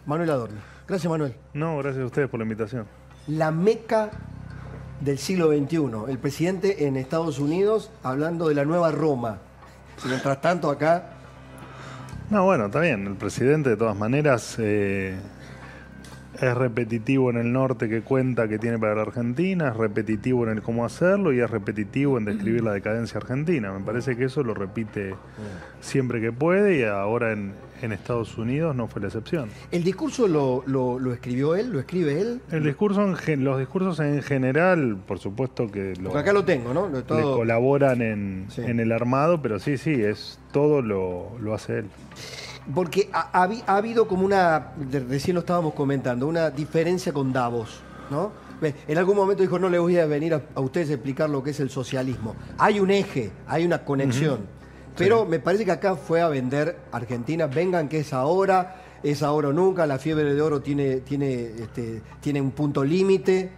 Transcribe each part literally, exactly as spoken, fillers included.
Manuel Adorni. Gracias, Manuel. No, gracias a ustedes por la invitación. La meca del siglo veintiuno. El presidente en Estados Unidos hablando de la nueva Roma. Y mientras tanto acá... No, bueno, está bien. El presidente, de todas maneras, eh, es repetitivo en el norte que cuenta que tiene para la Argentina, es repetitivo en el cómo hacerlo y es repetitivo en describir la decadencia argentina. Me parece que eso lo repite siempre que puede y ahora en, en Estados Unidos no fue la excepción. ¿El discurso lo, lo, lo escribió él? ¿Lo escribe él? El discurso en gen, los discursos en general, por supuesto que lo, Porque acá lo tengo, ¿no? Lo todo... le colaboran en, sí. en el armado, pero sí, sí, es todo lo, lo hace él. Porque ha, ha, ha habido como una, recién lo estábamos comentando, una diferencia con Davos, ¿no? En algún momento dijo, no le voy a venir a, a ustedes a explicar lo que es el socialismo. Hay un eje, hay una conexión. Uh-huh. Pero sí. me parece que acá fue a vender Argentina, vengan que es ahora, es ahora o nunca, la fiebre de oro tiene, tiene, este, tiene un punto límite.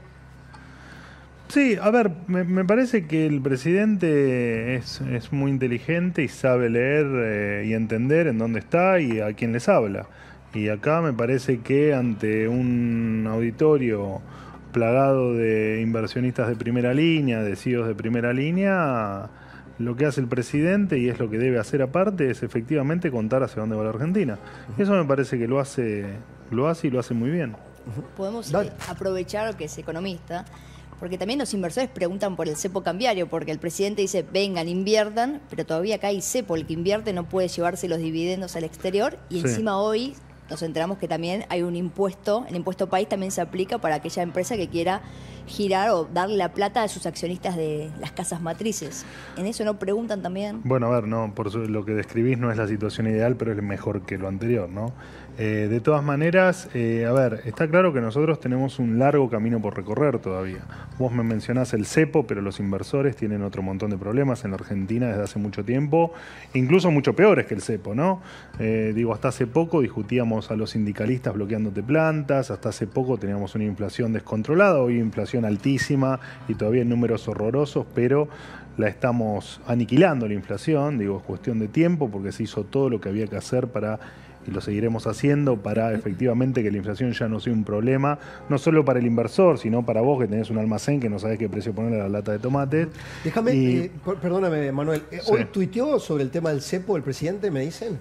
Sí, a ver, me, me parece que el presidente es, es muy inteligente y sabe leer eh, y entender en dónde está y a quién les habla. Y acá me parece que ante un auditorio plagado de inversionistas de primera línea, de C E Os de primera línea, lo que hace el presidente, y es lo que debe hacer aparte, es efectivamente contar hacia dónde va la Argentina. Uh-huh. Eso me parece que lo hace, lo hace y lo hace muy bien. Uh-huh. Podemos eh, aprovechar que es economista, porque también los inversores preguntan por el cepo cambiario, porque el presidente dice, vengan, inviertan, pero todavía acá hay cepo, el que invierte no puede llevarse los dividendos al exterior, y sí. encima hoy nos enteramos que también hay un impuesto, el impuesto país también se aplica para aquella empresa que quiera girar o darle la plata a sus accionistas de las casas matrices. ¿En eso no preguntan también? Bueno, a ver, no, por eso lo que describís no es la situación ideal, pero es mejor que lo anterior, ¿no? Eh, de todas maneras, eh, a ver, está claro que nosotros tenemos un largo camino por recorrer todavía. Vos me mencionás el cepo, pero los inversores tienen otro montón de problemas en la Argentina desde hace mucho tiempo, incluso mucho peores que el cepo, ¿no? Eh, digo, hasta hace poco discutíamos a los sindicalistas bloqueándote plantas, hasta hace poco teníamos una inflación descontrolada, hoy inflación altísima y todavía en números horrorosos, pero la estamos aniquilando la inflación, digo, es cuestión de tiempo porque se hizo todo lo que había que hacer para, y lo seguiremos haciendo, para efectivamente que la inflación ya no sea un problema, no solo para el inversor, sino para vos que tenés un almacén que no sabés qué precio ponerle a la lata de tomate. Déjame, y... eh, perdóname, Manuel, eh, sí. ¿hoy tuiteó sobre el tema del cepo el presidente, me dicen?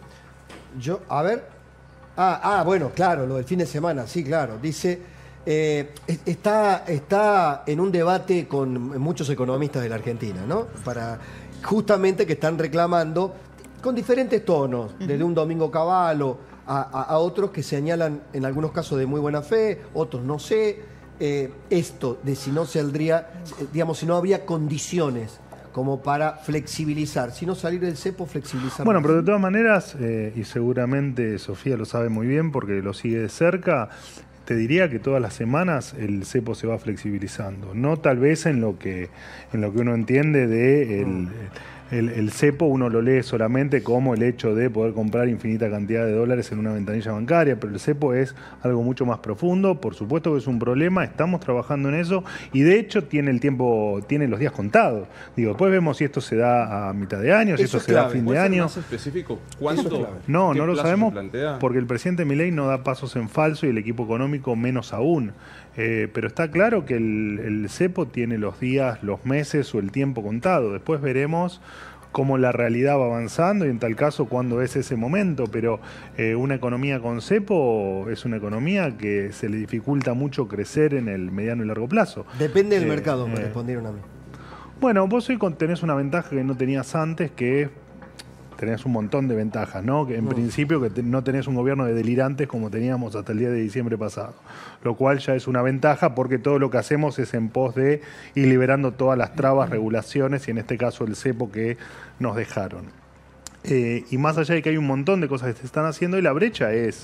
Yo, a ver, ah, ah, bueno, claro, lo del fin de semana, sí, claro, dice... Eh, está, está en un debate con muchos economistas de la Argentina, ¿no? Para, justamente que están reclamando con diferentes tonos, uh-huh. desde un Domingo Cavallo a, a, a otros que señalan en algunos casos de muy buena fe, otros no sé, eh, esto de si no saldría, digamos, si no habría condiciones como para flexibilizar, si no salir del cepo, flexibilizar. Bueno, pero de todas maneras, eh, y seguramente Sofía lo sabe muy bien porque lo sigue de cerca, te diría que todas las semanas el cepo se va flexibilizando. No tal vez en lo que, en lo que uno entiende de el, el, el cepo, uno lo lee solamente como el hecho de poder comprar infinita cantidad de dólares en una ventanilla bancaria, pero el cepo es algo mucho más profundo. Por supuesto que es un problema, estamos trabajando en eso y de hecho tiene el tiempo, tiene los días contados. Digo, después vemos si esto se da a mitad de año, si eso esto se da a fin de año. ¿Más específico? ¿Cuánto? No, no lo sabemos porque el presidente Milei no da pasos en falso y el equipo económico menos aún. Eh, pero está claro que el, el cepo tiene los días, los meses o el tiempo contado. Después veremos cómo la realidad va avanzando y en tal caso cuándo es ese momento. Pero eh, una economía con cepo es una economía que se le dificulta mucho crecer en el mediano y largo plazo. Depende del eh, mercado, me eh, respondieron a mí. Bueno, vos hoy tenés una ventaja que no tenías antes, que es tenés un montón de ventajas, ¿no? Que en mm. principio que te, no tenés un gobierno de delirantes como teníamos hasta el día de diciembre pasado, lo cual ya es una ventaja porque todo lo que hacemos es en pos de ir liberando todas las trabas, regulaciones y en este caso el cepo que nos dejaron. Eh, y más allá de que hay un montón de cosas que se están haciendo y la brecha es,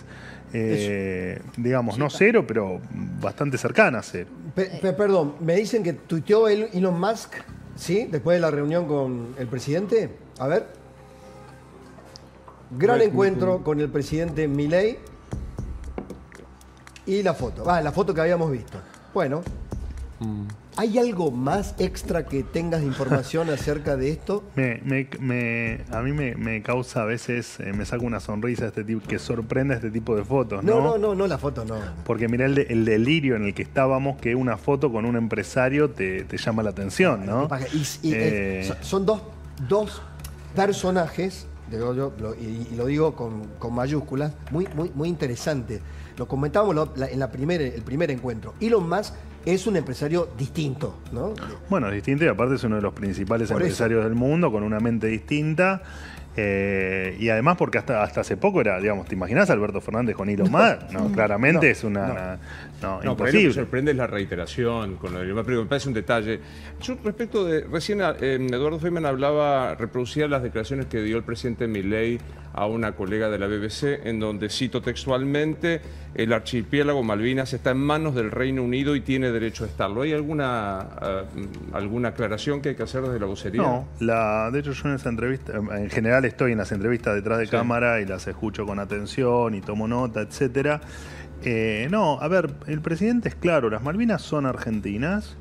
eh, digamos, sí, no cero, pero bastante cercana a cero. Pe pe perdón, me dicen que tuiteó Elon Musk, ¿sí? Después de la reunión con el presidente. A ver. Gran encuentro con el presidente Milei y la foto. Ah, la foto que habíamos visto. Bueno. ¿Hay algo más extra que tengas de información acerca de esto? Me, me, me, a mí me, me causa a veces, eh, me saca una sonrisa este tipo, que sorprende este tipo de fotos, ¿no? No, no, no, no la foto, no. Porque mirá el, de, el delirio en el que estábamos, que una foto con un empresario te, te llama la atención, ¿no? Y, y, eh, eh, son dos, dos personajes, digo yo, lo, y, y lo digo con, con mayúsculas, muy, muy, muy interesante. Lo comentábamos lo, la, en la primer, el primer encuentro. Elon Musk es un empresario distinto, ¿no? Bueno, distinto, y aparte es uno de los principales Por empresarios eso. del mundo, con una mente distinta. Eh, y además porque hasta, hasta hace poco era, digamos, ¿te imaginas a Alberto Fernández con Elon Musk? No, claramente no, es una... no. una no, No, por ahí imposible. lo que sorprende es la reiteración con lo de Elon Musk, pero me parece un detalle. Yo respecto de, recién eh, Eduardo Feynman hablaba, reproducía las declaraciones que dio el presidente Milei a una colega de la B B C, en donde cito textualmente, el archipiélago Malvinas está en manos del Reino Unido y tiene derecho a estarlo. ¿Hay alguna, uh, alguna aclaración que hay que hacer desde la vocería? No, la, de hecho yo en esa entrevista, en general estoy en las entrevistas detrás de sí. cámara y las escucho con atención y tomo nota, etcétera. Eh, no, a ver, el presidente es claro, las Malvinas son argentinas.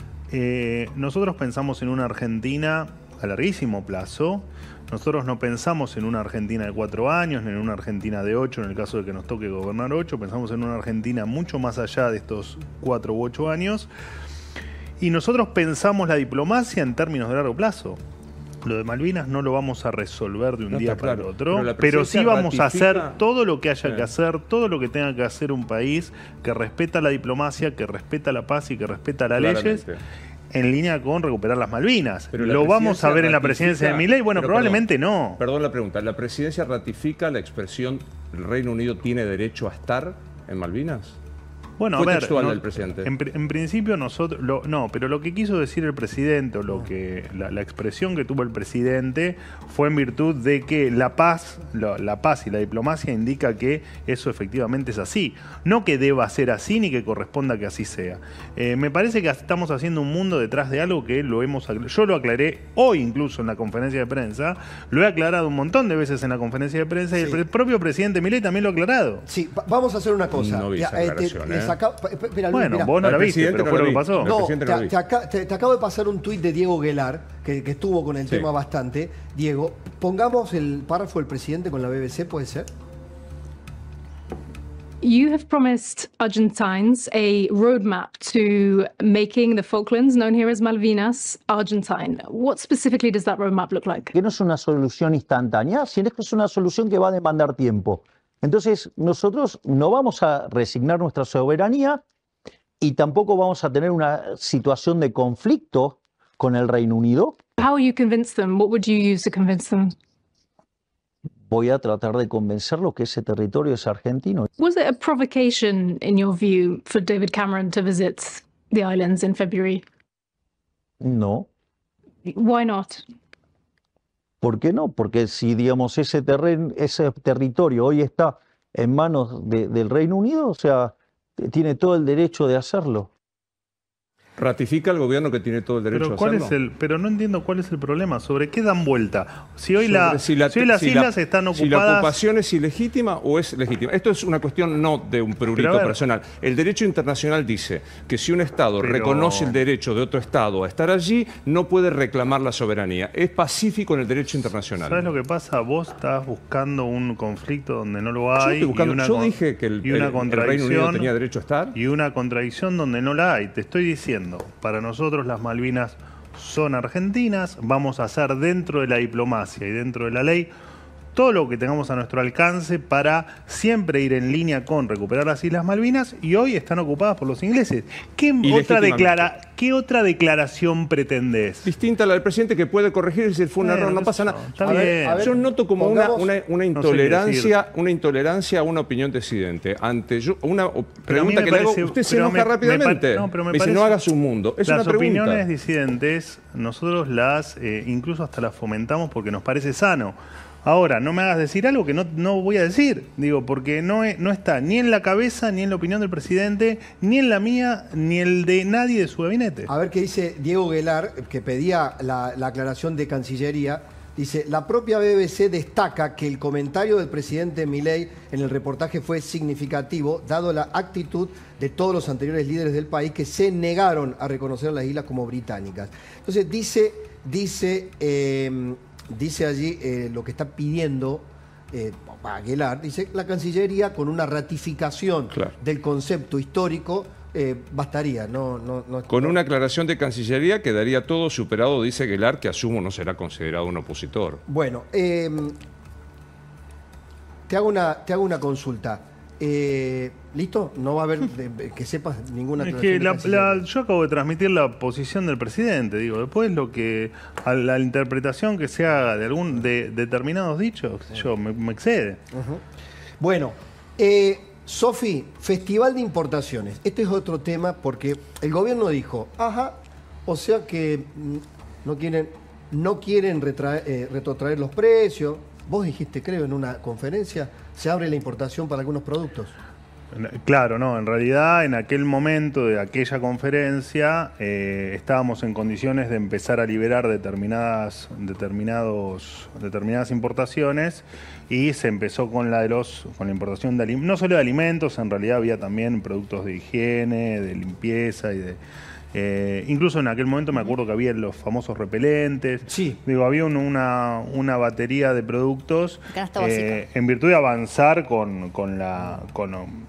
Eh, nosotros pensamos en una Argentina a larguísimo plazo. Nosotros no pensamos en una Argentina de cuatro años, ni en una Argentina de ocho, en el caso de que nos toque gobernar ocho. Pensamos en una Argentina mucho más allá de estos cuatro u ocho años. Y nosotros pensamos la diplomacia en términos de largo plazo. Lo de Malvinas no lo vamos a resolver de un no día está para claro, el otro, pero, pero sí vamos ratifica... a hacer todo lo que haya sí. que hacer, todo lo que tenga que hacer un país que respeta la diplomacia, que respeta la paz y que respeta las leyes, en línea con recuperar las Malvinas. Pero lo vamos a ver ratifica... en la presidencia de Milei. Bueno, pero probablemente perdón, no. Perdón la pregunta. ¿La presidencia ratifica la expresión el Reino Unido tiene derecho a estar en Malvinas? Bueno, Fue a ver, textual no, del presidente. En, en principio nosotros, lo, no, pero lo que quiso decir el presidente, o lo que la, la expresión que tuvo el presidente fue en virtud de que la paz, la, la paz y la diplomacia indica que eso efectivamente es así. No que deba ser así ni que corresponda que así sea. Eh, me parece que estamos haciendo un mundo detrás de algo que lo hemos, yo lo aclaré hoy incluso en la conferencia de prensa, lo he aclarado un montón de veces en la conferencia de prensa sí. y el propio presidente Milei también lo ha aclarado. Sí, vamos a hacer una cosa. No vi esa aclaración, ¿eh? Acá, mira, bueno, mira. vos no la viste, pero no fue lo que vi. pasó. No, no te, lo te, acá, te, te acabo de pasar un tuit de Diego Guelar, que, que estuvo con el sí. tema bastante. Diego, pongamos el párrafo del presidente con la B B C, ¿puede ser? You have promised Argentines a roadmap to making the Falklands, known here as Malvinas, Argentine. What specifically does that roadmap look like? Que no es una solución instantánea, sino que es una solución que va a demandar tiempo. Entonces, nosotros no vamos a resignar nuestra soberanía y tampoco vamos a tener una situación de conflicto con el Reino Unido. How will you convince them? What would you use to convince them? Voy a tratar de convencerlo que ese territorio es argentino. Was it a provocation, in your view, for David Cameron to visit the islands in February? No. Why not? ¿Por qué no? Porque si, digamos, ese, terreno, ese territorio hoy está en manos de, del Reino Unido, o sea, tiene todo el derecho de hacerlo. ¿Ratifica el gobierno que tiene todo el derecho pero a ¿cuál hacerlo? Es el, pero no entiendo cuál es el problema. ¿Sobre qué dan vuelta? Si hoy, Sobre la, si la, si hoy las si islas la, están ocupadas... Si la ocupación es ilegítima o es legítima. Esto es una cuestión no de un prurito personal. El derecho internacional dice que si un Estado pero... reconoce el derecho de otro Estado a estar allí, no puede reclamar la soberanía. Es pacífico en el derecho internacional. ¿Sabes lo que pasa? Vos estás buscando un conflicto donde no lo hay. Yo, buscando, y una, yo dije que el, y una el, contradicción, el Reino Unido tenía derecho a estar. Y una contradicción donde no la hay. Te estoy diciendo, para nosotros las Malvinas son argentinas, vamos a hacer dentro de la diplomacia y dentro de la ley todo lo que tengamos a nuestro alcance para siempre ir en línea con recuperar las Islas Malvinas y hoy están ocupadas por los ingleses. ¿Qué otra, declara, ¿qué otra declaración pretendés? Distinta a la del presidente que puede corregir si fue un bueno, error, no pasa nada. Está bien. Ver, ver, Yo noto como una, una, una, intolerancia, no sé una intolerancia a una opinión disidente. Ante yo, una pregunta que parece, le hago, usted se enoja me, rápidamente. Me, no, pero me, me dice, no hagas un mundo. Es las una pregunta. opiniones disidentes, nosotros las, eh, incluso hasta las fomentamos porque nos parece sano. Ahora, no me hagas decir algo que no, no voy a decir, digo, porque no, es, no está ni en la cabeza, ni en la opinión del presidente, ni en la mía, ni el de nadie de su gabinete. A ver qué dice Diego Guelar, que pedía la, la aclaración de Cancillería. Dice, la propia B B C destaca que el comentario del presidente Milei en el reportaje fue significativo, dado la actitud de todos los anteriores líderes del país que se negaron a reconocer a las islas como británicas. Entonces dice, dice, eh, dice allí eh, lo que está pidiendo eh, Aguilar, dice la Cancillería con una ratificación claro. del concepto histórico Eh, bastaría, no, no, no, Con no. una aclaración de Cancillería quedaría todo superado, dice Aguilar, que asumo no será considerado un opositor. Bueno, eh, te, hago una, te hago una consulta. Eh, ¿Listo? No va a haber, de, que sepas, ninguna es aclaración. Que la, la, yo acabo de transmitir la posición del presidente, digo, después lo que, a la interpretación que se haga de algún de, de determinados dichos, yo me, me excede. Uh-huh. Bueno, eh, Sofi, Festival de Importaciones. Este es otro tema porque el gobierno dijo, ajá, o sea que no quieren, no quieren retraer, eh, retrotraer los precios. Vos dijiste, creo, en una conferencia, se abre la importación para algunos productos. Claro, no, en realidad en aquel momento de aquella conferencia eh, estábamos en condiciones de empezar a liberar determinadas, determinados, determinadas importaciones y se empezó con la de los con la importación de alimentos, no solo de alimentos, en realidad había también productos de higiene, de limpieza y de eh, incluso en aquel momento me acuerdo que había los famosos repelentes. Sí. Digo, había un, una, una batería de productos eh, en virtud de avanzar con, con la con,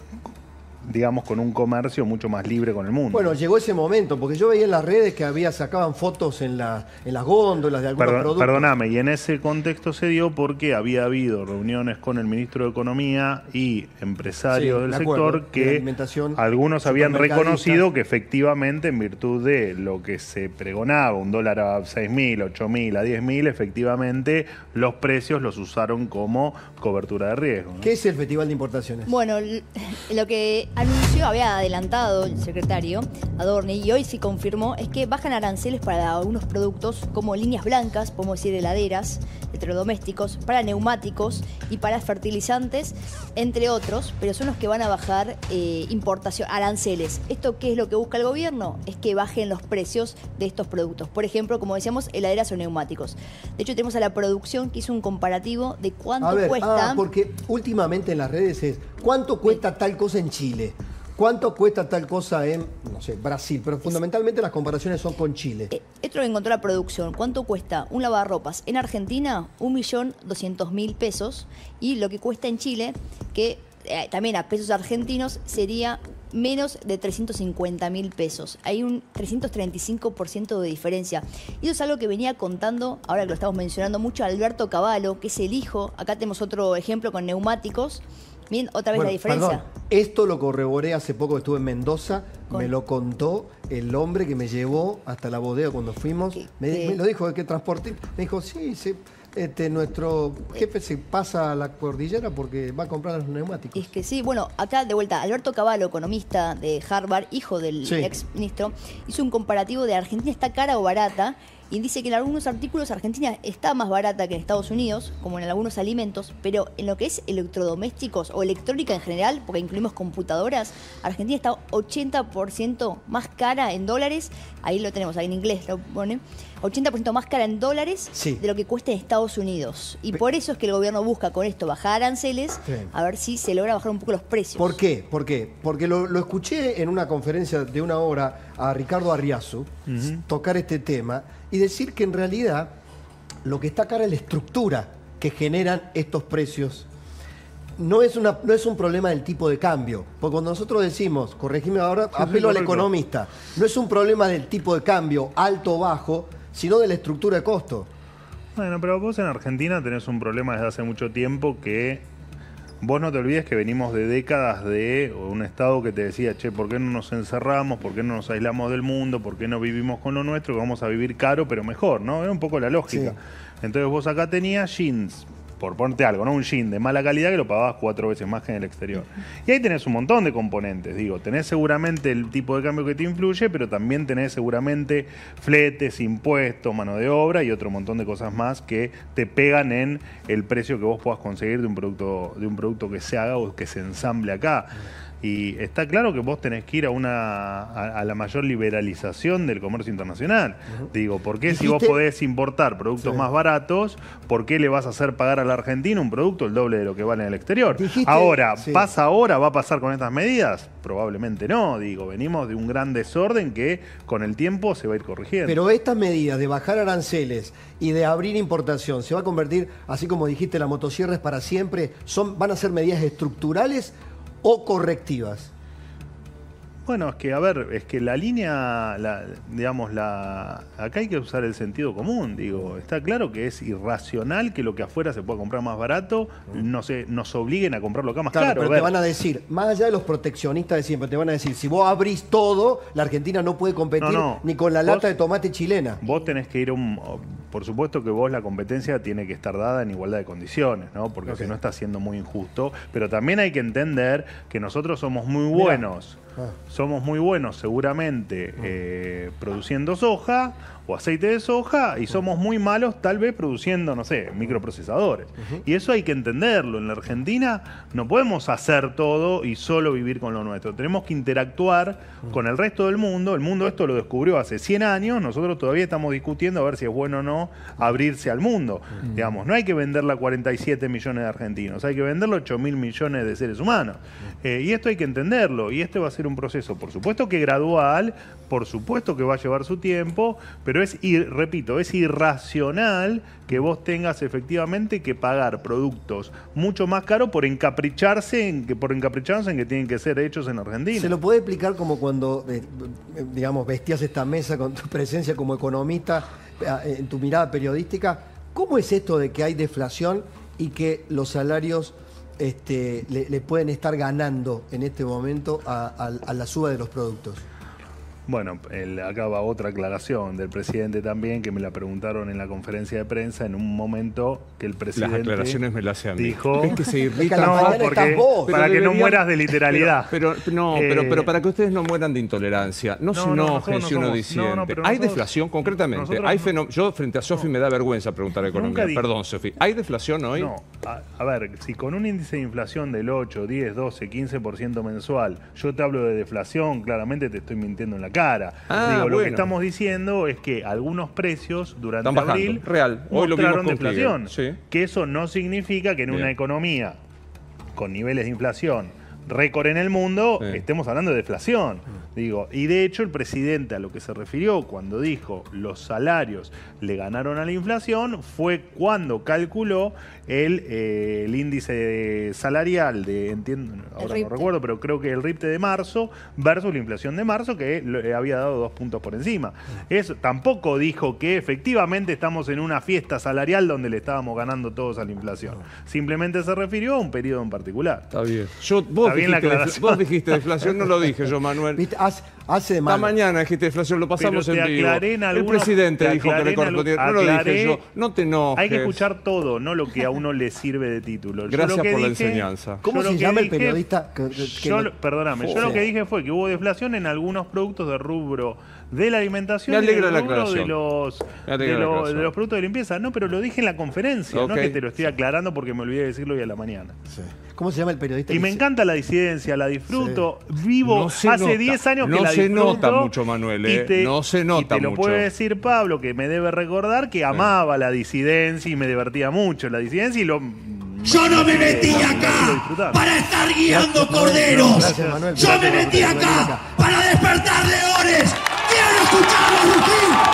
digamos, con un comercio mucho más libre con el mundo. Bueno, llegó ese momento, porque yo veía en las redes que había sacaban fotos en, la, en las góndolas de algunos Perdón, productos. Perdóname, y en ese contexto se dio porque había habido reuniones con el ministro de Economía y empresarios sí, del de sector acuerdo, que algunos habían reconocido que efectivamente en virtud de lo que se pregonaba, un dólar a seis mil, ocho mil, a diez mil, efectivamente los precios los usaron como cobertura de riesgo, ¿no? ¿Qué es el Festival de Importaciones? Bueno, lo que anunció, había adelantado el secretario Adorni y hoy sí confirmó, es que bajan aranceles para algunos productos como líneas blancas, podemos decir heladeras, electrodomésticos, para neumáticos y para fertilizantes, entre otros, pero son los que van a bajar eh, importación, aranceles. ¿Esto qué es lo que busca el gobierno? Es que bajen los precios de estos productos. Por ejemplo, como decíamos, heladeras o neumáticos. De hecho, tenemos a la producción que hizo un comparativo de cuánto a ver, cuesta... Ah, porque últimamente en las redes es, ¿cuánto cuesta tal cosa en Chile? ¿Cuánto cuesta tal cosa en, no sé, Brasil? Pero fundamentalmente las comparaciones son con Chile. Eh, esto lo encontró la producción. ¿Cuánto cuesta un lavarropas en Argentina? un millón doscientos mil pesos. Y lo que cuesta en Chile, que eh, también a pesos argentinos, sería menos de trescientos cincuenta mil pesos. Hay un trescientos treinta y cinco por ciento de diferencia. Y eso es algo que venía contando, ahora que lo estamos mencionando mucho, Alberto Cavallo, que es el hijo. Acá tenemos otro ejemplo con neumáticos. Bien, otra vez bueno, la diferencia. Perdón, esto lo corroboré hace poco que estuve en Mendoza, ¿Con? me lo contó el hombre que me llevó hasta la bodega cuando fuimos. ¿Qué, me, qué? me lo dijo, ¿de qué transporte? Me dijo, sí, sí este, nuestro jefe se pasa a la cordillera porque va a comprar los neumáticos. Es que sí, bueno, acá de vuelta, Alberto Cavallo, economista de Harvard, hijo del sí. ex ministro, hizo un comparativo de Argentina está cara o barata. Y dice que en algunos artículos Argentina está más barata que en Estados Unidos, como en algunos alimentos, pero en lo que es electrodomésticos o electrónica en general, porque incluimos computadoras, Argentina está ochenta por ciento más cara en dólares, ahí lo tenemos, ahí en inglés lo pone, ochenta por ciento más cara en dólares sí. de lo que cuesta en Estados Unidos. Y por eso es que el gobierno busca con esto bajar aranceles, sí. a ver si se logra bajar un poco los precios. ¿Por qué? ¿Por qué? Porque lo, lo escuché en una conferencia de una hora a Ricardo Arriazu uh-huh. tocar este tema y decir que en realidad lo que está cara es la estructura que generan estos precios. No es, una, no es un problema del tipo de cambio, porque cuando nosotros decimos, corregime ahora, sí, apelo sí, al economista, no es un problema del tipo de cambio, alto o bajo, sino de la estructura de costo. Bueno, pero vos en Argentina tenés un problema desde hace mucho tiempo que vos no te olvides que venimos de décadas de un Estado que te decía, che, ¿por qué no nos encerramos? ¿Por qué no nos aislamos del mundo? ¿Por qué no vivimos con lo nuestro? Vamos a vivir caro, pero mejor, ¿no? Era un poco la lógica. Sí. Entonces vos acá tenías jeans, por ponerte algo, ¿no? Un jean de mala calidad que lo pagabas cuatro veces más que en el exterior. Y ahí tenés un montón de componentes, digo, tenés seguramente el tipo de cambio que te influye, pero también tenés seguramente fletes, impuestos, mano de obra y otro montón de cosas más que te pegan en el precio que vos puedas conseguir de un producto, de un producto que se haga o que se ensamble acá. Y está claro que vos tenés que ir a una a, a la mayor liberalización del comercio internacional. Uh-huh. Digo, ¿por qué si vos podés importar productos sí. más baratos, por qué le vas a hacer pagar a la Argentina un producto el doble de lo que vale en el exterior? Dijiste, ahora, sí. ¿pasa ahora? ¿Va a pasar con estas medidas? Probablemente no. Digo, venimos de un gran desorden que con el tiempo se va a ir corrigiendo. Pero estas medidas de bajar aranceles y de abrir importación, ¿se va a convertir, así como dijiste, la motosierra es para siempre? Son, ¿Van a ser medidas estructurales o correctivas? Bueno, es que, a ver, es que la línea, la, digamos, la acá hay que usar el sentido común, digo, está claro que es irracional que lo que afuera se pueda comprar más barato, no sé, nos obliguen a comprarlo acá más claro, caro. Pero te van a decir, más allá de los proteccionistas de siempre, te van a decir, si vos abrís todo, la Argentina no puede competir no, no. ni con la lata vos, de tomate chilena. Vos tenés que ir a un... Por supuesto que vos la competencia tiene que estar dada en igualdad de condiciones, ¿no? Porque okay. si no está siendo muy injusto, pero también hay que entender que nosotros somos muy buenos. Ah. Somos muy buenos seguramente eh, produciendo soja o aceite de soja y somos muy malos tal vez produciendo, no sé, microprocesadores. Uh-huh. Y eso hay que entenderlo. En la Argentina no podemos hacer todo y solo vivir con lo nuestro. Tenemos que interactuar uh-huh. con el resto del mundo. El mundo esto lo descubrió hace cien años. Nosotros todavía estamos discutiendo a ver si es bueno o no abrirse al mundo. Uh-huh. Digamos, no hay que venderla a cuarenta y siete millones de argentinos. Hay que venderlo a ocho mil millones de seres humanos. Uh-huh. Eh, y esto hay que entenderlo. Y este va a ser un proceso, por supuesto que gradual, por supuesto que va a llevar su tiempo, pero es, repito, es irracional que vos tengas efectivamente que pagar productos mucho más caros por encapricharse en que, por encapricharse en que tienen que ser hechos en Argentina. ¿Se lo puede explicar como cuando, eh, digamos, vestías esta mesa con tu presencia como economista, eh, en tu mirada periodística? ¿Cómo es esto de que hay deflación y que los salarios Este, le, le pueden estar ganando en este momento a, a, a la suba de los productos? Bueno, el, acá va otra aclaración del presidente también, que me la preguntaron en la conferencia de prensa en un momento que el presidente... Las aclaraciones me las hacen dijo... Es que se irrita. No, porque para que no mueras de literalidad. Pero, pero no, eh, pero, pero para que ustedes no mueran de intolerancia, no, no se enojen no, si uno diciente. No, no, ¿Hay nosotros, deflación concretamente? Hay no, yo frente a Sofi me da vergüenza preguntar economía. Perdón, Sofi. ¿Hay deflación hoy? No. A, a ver, si con un índice de inflación del ocho, diez, doce, quince por ciento mensual, yo te hablo de deflación, claramente te estoy mintiendo en la cara. Ah, Digo, bueno. Lo que estamos diciendo es que algunos precios durante Están abril real. Hoy mostraron lo deflación. Sí. Que eso no significa que en Bien. una economía con niveles de inflación récord en el mundo sí. estemos hablando de deflación. Digo, y de hecho el presidente a lo que se refirió cuando dijo los salarios le ganaron a la inflación fue cuando calculó el, eh, el índice salarial de, entiendo, ahora no recuerdo, pero creo que el RIPTE de marzo versus la inflación de marzo que le había dado dos puntos por encima. Eso tampoco dijo que efectivamente estamos en una fiesta salarial donde le estábamos ganando todos a la inflación. Simplemente se refirió a un periodo en particular. Está bien. Yo, vos, Está bien dijiste, la vos dijiste deflación, no lo dije yo, Manuel. ¿Viste? Hace, hace de Esta mañana dijiste deflación, lo pasamos en vivo. En algunos, el presidente dijo que le correspondía. No lo dije yo. No te enojes. Hay que escuchar todo, no lo que a uno le sirve de título. Gracias por dije, la enseñanza. ¿Cómo se llama dije, el periodista? Que, que yo, no... Perdóname, oh, yo lo que dije fue que hubo deflación en algunos productos de rubro de la alimentación y del rubro la de los, de, lo, de los productos de limpieza. No, pero lo dije en la conferencia, okay. no que te lo estoy aclarando porque me olvidé de decirlo hoy a la mañana. Sí. ¿Cómo se llama el periodista? Y me dice? encanta la disidencia, la disfruto. Sí. Vivo no hace diez años no que la disfruto. No se nota mucho, Manuel. Eh. Te, no se nota mucho. Y te lo mucho. puede decir Pablo, que me debe recordar que amaba sí. la disidencia y me divertía mucho la disidencia y lo... Yo no me metí acá para estar guiando corderos. Gracias, Manuel. Yo me metí acá para despertar leones. Quiero escuchar a Agustín.